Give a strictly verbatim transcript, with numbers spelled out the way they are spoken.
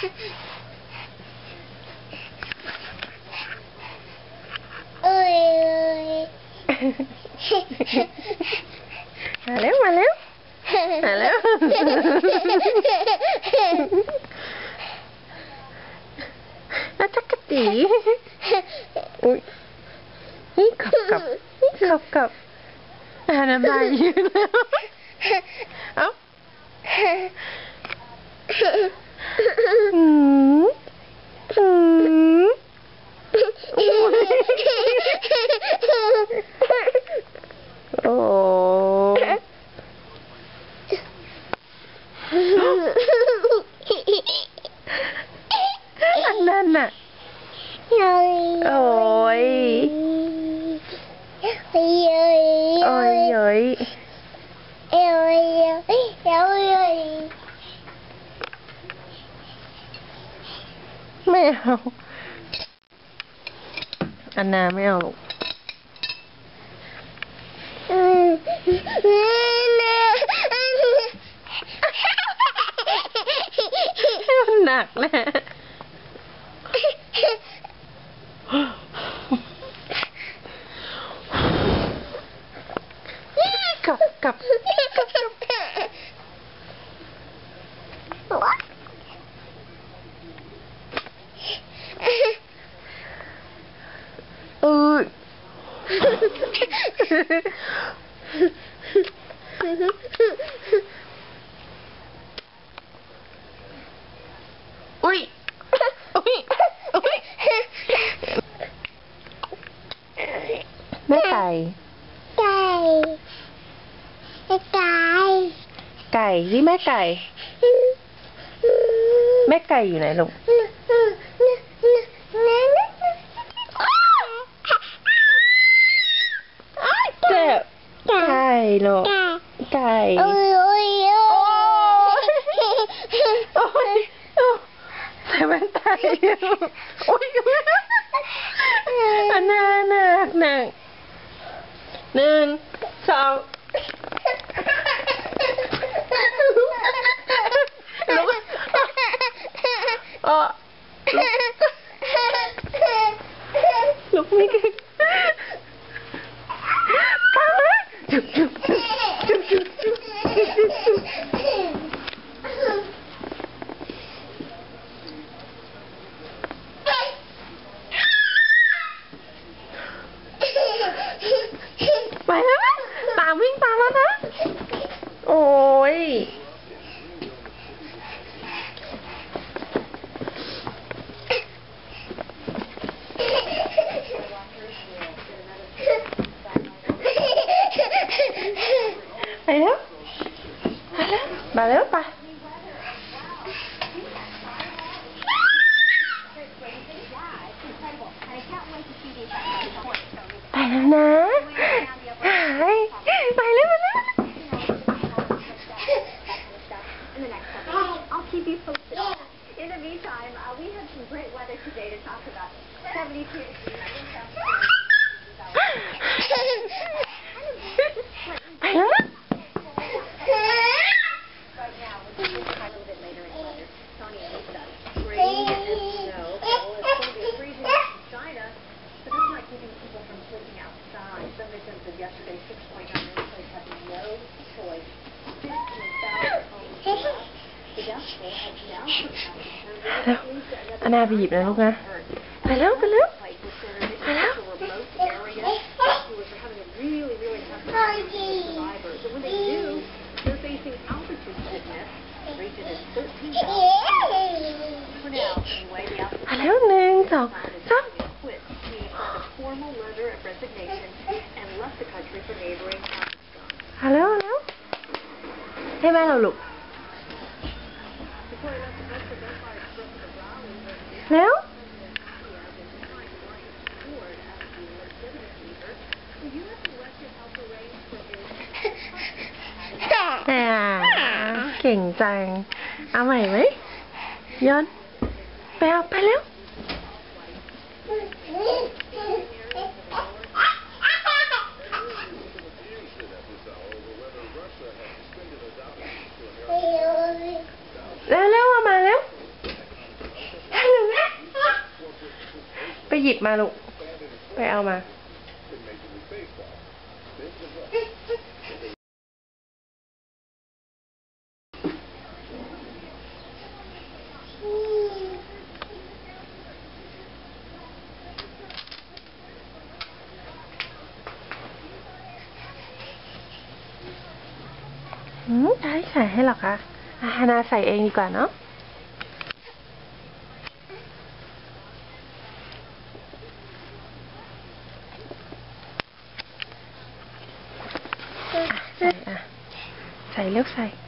เอ้ยมาแล้วมาแล้วมาแล้วน่าจักกะตีอุ้ยนี่ขับกับขับกับอ่าน้ำลายยืนแล้วเอ้าอืมอืมโอ้อันนั้นน่ะโอ้ยโอ้ยโอ้ยโอ้ยโอ้ยโอ้ยไม่เอาอันนาไม่เอาลูกหนักนะกลับกลับเอออุ้ยอุ้ยอุ้ยแม่ไก่ไก่ไก่ไก่ที่แม่ไก่แม่ไก่อยู่ไหนลูกเจ็บไก่ลูกไก่โอ้ยโอ้ยโอ้ยใส่แว่นตาอยู่โอ้ยอันน่าหนักหนักหนึ่งสองลุกอ๋อลุกไม่ขึ้นจุ๊บจุ๊บจุ๊บจุ๊บจุ๊บจุ๊บไปแล้วนะตามวิ่งตามแล้วนะโอ้ยไปแล้วไปแล้วไปแล้วไปไปแล้วนะหายไปแล้วไปแล้ว I'll keep you posted. In the meantime, uh, we had some great weather today to talk about. seventy-two degrees. ไปแล้วนะอันนาไปหยิบนะลูกนะไปแล้วไปแล้วไปแล้วไปแล้วหนึ่งสองสามไปแล้วแล้วให้แม่เราลูกแล้วแต่เก่งจังเอาใหม่ไหมย้อนไปเอาไปแล้วแล้วแล้วมาแล้วมาลูกไปเอามาอืมใช่ใส่ให้หรอคะอาฮานาใส่เองดีกว่าเนาะใส่อ่ะใส่เลือกใส่